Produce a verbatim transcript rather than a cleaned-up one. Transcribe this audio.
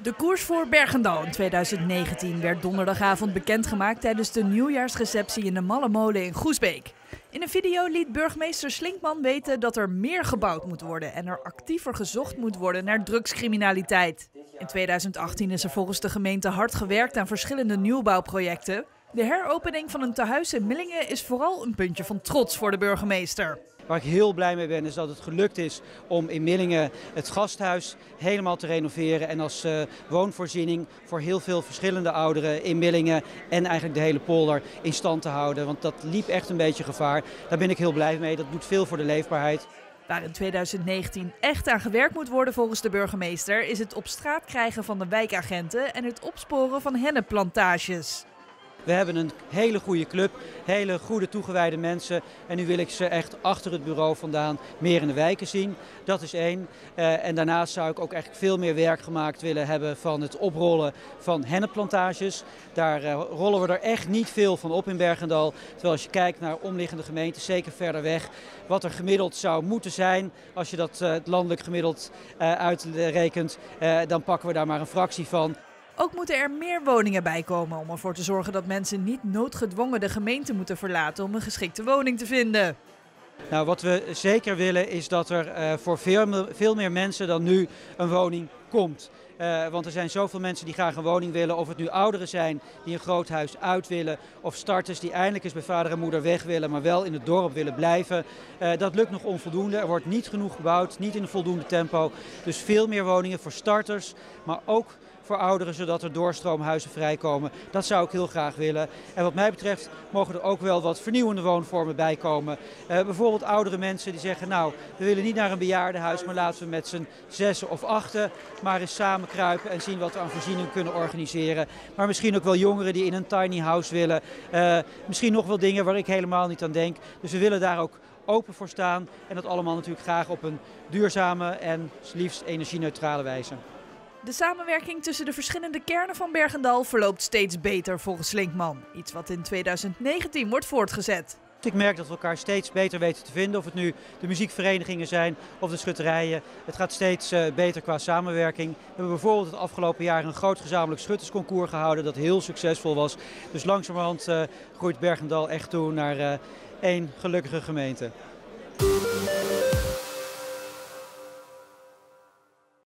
De koers voor Bergendal in tweeduizend negentien werd donderdagavond bekendgemaakt tijdens de nieuwjaarsreceptie in de Malle Molen in Groesbeek. In een video liet burgemeester Slinkman weten dat er meer gebouwd moet worden en er actiever gezocht moet worden naar drugscriminaliteit. In tweeduizend achttien is er volgens de gemeente hard gewerkt aan verschillende nieuwbouwprojecten. De heropening van een tehuis in Millingen is vooral een puntje van trots voor de burgemeester. Waar ik heel blij mee ben is dat het gelukt is om in Millingen het gasthuis helemaal te renoveren. En als uh, woonvoorziening voor heel veel verschillende ouderen in Millingen en eigenlijk de hele polder in stand te houden. Want dat liep echt een beetje gevaar. Daar ben ik heel blij mee. Dat doet veel voor de leefbaarheid. Waar in tweeduizend negentien echt aan gewerkt moet worden volgens de burgemeester is het op straat krijgen van de wijkagenten en het opsporen van hennepplantages. We hebben een hele goede club, hele goede toegewijde mensen en nu wil ik ze echt achter het bureau vandaan meer in de wijken zien. Dat is één. Uh, en daarnaast zou ik ook eigenlijk veel meer werk gemaakt willen hebben van het oprollen van hennepplantages. Daar uh, rollen we er echt niet veel van op in Bergendal. Terwijl als je kijkt naar omliggende gemeenten, zeker verder weg, wat er gemiddeld zou moeten zijn, als je dat uh, het landelijk gemiddeld uh, uitrekent, uh, dan pakken we daar maar een fractie van. Ook moeten er meer woningen bij komen om ervoor te zorgen dat mensen niet noodgedwongen de gemeente moeten verlaten om een geschikte woning te vinden. Nou, wat we zeker willen is dat er uh, voor veel, veel meer mensen dan nu een woning komt. Uh, want er zijn zoveel mensen die graag een woning willen, of het nu ouderen zijn die een groot huis uit willen, of starters die eindelijk eens bij vader en moeder weg willen, maar wel in het dorp willen blijven. Uh, dat lukt nog onvoldoende. Er wordt niet genoeg gebouwd, niet in een voldoende tempo. Dus veel meer woningen voor starters, maar ook voor ouderen, zodat er doorstroomhuizen vrijkomen. Dat zou ik heel graag willen. En wat mij betreft mogen er ook wel wat vernieuwende woonvormen bij komen. Uh, bijvoorbeeld oudere mensen die zeggen, nou, we willen niet naar een bejaardenhuis, maar laten we met z'n zessen of achten maar eens samen kruipen en zien wat we aan voorzieningen kunnen organiseren. Maar misschien ook wel jongeren die in een tiny house willen. Uh, misschien nog wel dingen waar ik helemaal niet aan denk. Dus we willen daar ook open voor staan en dat allemaal natuurlijk graag op een duurzame en liefst energie-neutrale wijze. De samenwerking tussen de verschillende kernen van Bergendal verloopt steeds beter volgens Slinkman. Iets wat in tweeduizend negentien wordt voortgezet. Ik merk dat we elkaar steeds beter weten te vinden, of het nu de muziekverenigingen zijn of de schutterijen. Het gaat steeds uh, beter qua samenwerking. We hebben bijvoorbeeld het afgelopen jaar een groot gezamenlijk schuttersconcours gehouden dat heel succesvol was. Dus langzamerhand uh, groeit Bergendal echt toe naar uh, één gelukkige gemeente.